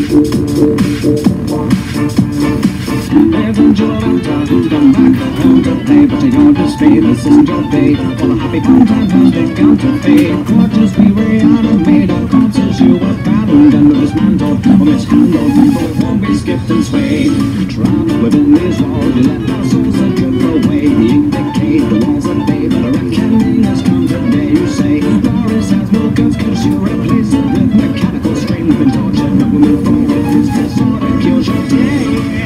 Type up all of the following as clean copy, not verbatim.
Haven't you about to come back home to play? But to your dismay, this isn't your day. All the happy content has begun to fade. What just be reanimated? Corpses you abandoned and dismantled or mishandled. People won't be skipped and swayed. Trapped within these walls, you let our souls drift away. The ink decayed, the walls are bathed, but a reckoning has come today. You say, Boris has no guns, cause you replace it with mechanical strings and torture. But we move forward, this disorder kills your day.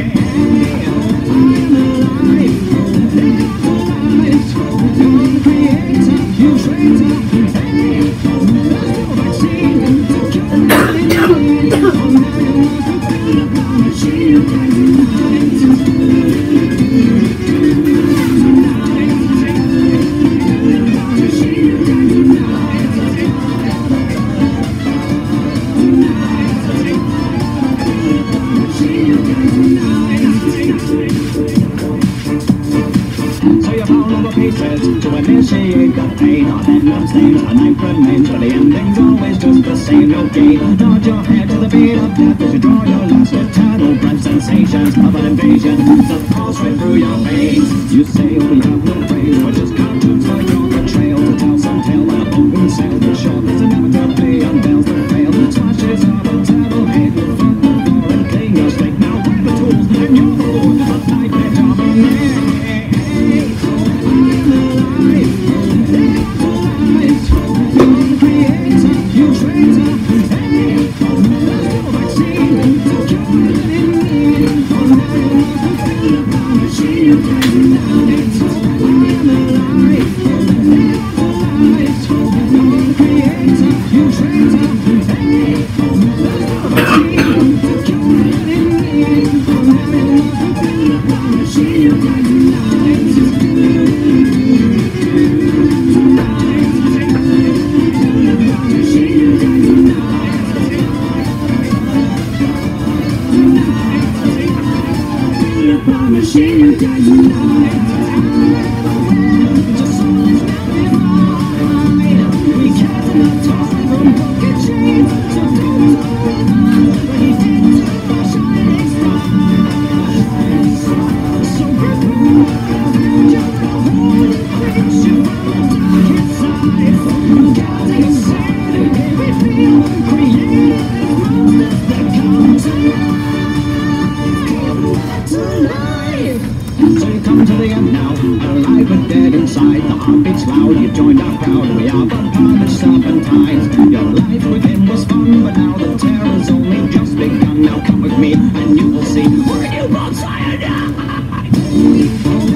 To initiate the pain, our venom stains, our knife remains, but the ending's always just the same. No gain, nod your head to the beat of death as you draw your last eternal breath. Sensations of an invasion that pulse right through your veins. You say we have no brains, we're just cartoons for your betrayal. To tell some tale on a boat and sail the shore that's inevitably unveils the veil. Slashes of a terrible hate will front the door and clean your slate. Now we're the tools and you're the fool, but nightmare dominates. Heartbeats loud, you joined our crowd. We are the punished serpentines. Your life within was fun, but now the terror's only just begun. Now come with me, and you will see where you both die.